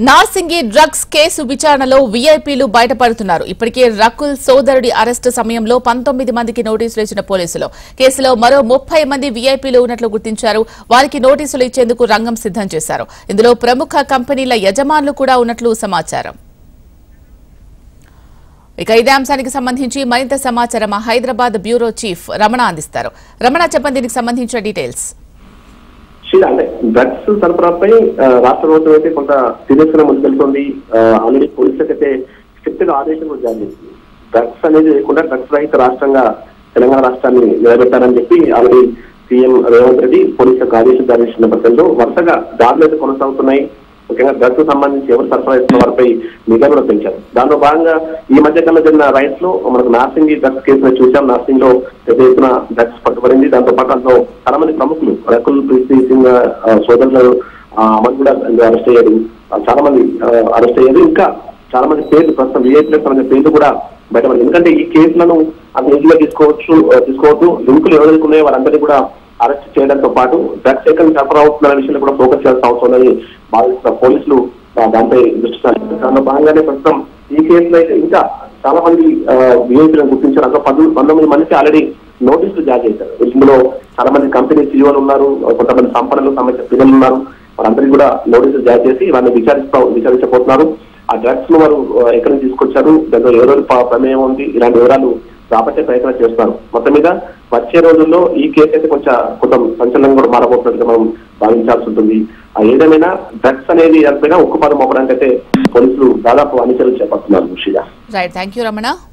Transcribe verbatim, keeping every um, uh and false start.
Narsingi drugs case విచారణలో వీఐపీలు బయటపడుతున్నారు. ఇప్పటికే Rakul సోదరుడి arrest సమయంలో పంతొమ్మిది మందికి నోటీసులు ఇచ్చిన పోలీసులు కేసులో మరో ముప్పై మంది వీఐపీలు ఉన్నట్లు గుర్తించారు. వారికి నోటీసులు ఇచ్చేందుకు రంగం సిద్దం చేశారు. ఇందులో ప్రముఖ కంపెనీల యజమానులు కూడా ఉన్నట్లు సమాచారం. ఇక ఇదే అంశానికి సంబంధించి మరింత సమాచారం హైదరాబాద్ బ్యూరో చీఫ్ రమణ అందిస్తారు. రమణ, చెప్పండి దీనికి సంబంధించిన డీటెయిల్స్. అంటే డ్రగ్స్ సరఫరాపై రాష్ట్ర ప్రభుత్వం అయితే కొంత సీరియస్ గా ముందుకెళ్తుంది. ఆల్రెడీ పోలీసులకు అయితే స్ట్రిక్ట్ గా ఆదేశాలు జారీ చేసింది. డ్రగ్స్ అనేది లేకుండా డ్రగ్స్ రహిత రాష్ట్రంగా తెలంగాణ రాష్ట్రాన్ని నిలబెట్టారని చెప్పి ఆల్రెడీ సీఎం రేవంత్ రెడ్డి పోలీసులకు ఆదేశాలు జారీ చేసిన నేపథ్యంలో వరుసగా దాడులు అయితే కొనసాగుతున్నాయి. ముఖ్యంగా డ్రగ్స్ సంబంధించి ఎవరు సరఫరా చేస్తున్న వారిపై నిఘా కూడా పెంచారు. దానిలో భాగంగా ఈ మధ్య కాలంలో జరిగిన రైట్స్ లో మనకు నార్సింగి డ్రగ్స్ కేసులో చూసాం. నార్సింగ్ లో పెద్ద ఎత్తున డ్రగ్స్ పట్టుబడింది. దాంతో పాటు అందులో చాలా మంది ప్రముఖులు రకుల్ ప్రీతి సింగ్ సోదరులు అమలు కూడా అరెస్ట్ అయ్యారు. చాలా మంది అరెస్ట్ అయ్యారు. ఇంకా చాలా మంది పేర్లు ప్రస్తుతం వీఐపీలకు సంబంధించిన పేర్లు కూడా బయటపడింది. ఎందుకంటే ఈ కేసులను అంత ఈజీగా తీసుకోవచ్చు తీసుకోవద్దు లింకులు ఎవరికి ఉన్నాయో వారందరినీ కూడా అరెస్ట్ చేయడంతో పాటు డ్రగ్స్ ఎక్కడ సరఫరా అవుతున్న విషయంలో కూడా ఫోకస్ చేయాల్సిన అవసరం ఉందని భావిస్తున్న పోలీసులు దానిపై దృష్టి సారించారు. దానిలో భాగంగానే ప్రస్తుతం ఈ కేసులో అయితే ఇంకా చాలా మంది వీఐపీలను గుర్తించారు. అందులో పది పంతొమ్మిది మందికి ఆల్రెడీ నోటీసులు జారీ చేశారు. ఇందులో చాలా మంది కంపెనీ సీఈఓలు ఉన్నారు, కొంతమంది సంపన్నులకు సంబంధించిన పిల్లలు ఉన్నారు. వారందరికీ కూడా నోటీసులు జారీ చేసి వారిని విచారిస్తా విచారించబోతున్నారు. ఆ డ్రగ్స్ ను వారు ఎక్కడి నుంచి తీసుకొచ్చారు, దాంట్లో ఎవరెవరి ప్రమేయం ఉంది, ఇలాంటి వివరాలు రాబట్టే ప్రయత్నం చేస్తున్నారు. మొత్తం మీద వచ్చే రోజుల్లో ఈ కేసు అయితే కొంచెం కొంత సంచలనం కూడా మారబోతున్నట్టుగా మనం భావించాల్సి ఉంటుంది. ఏదేమైనా డ్రగ్స్ అనేది ఎంతైనా ఉక్కుపాదం మోపడానికి అయితే పోలీసులు దాదాపు అన్ని చర్యలు చేపడుతున్నారు. Right, thank you Ramana.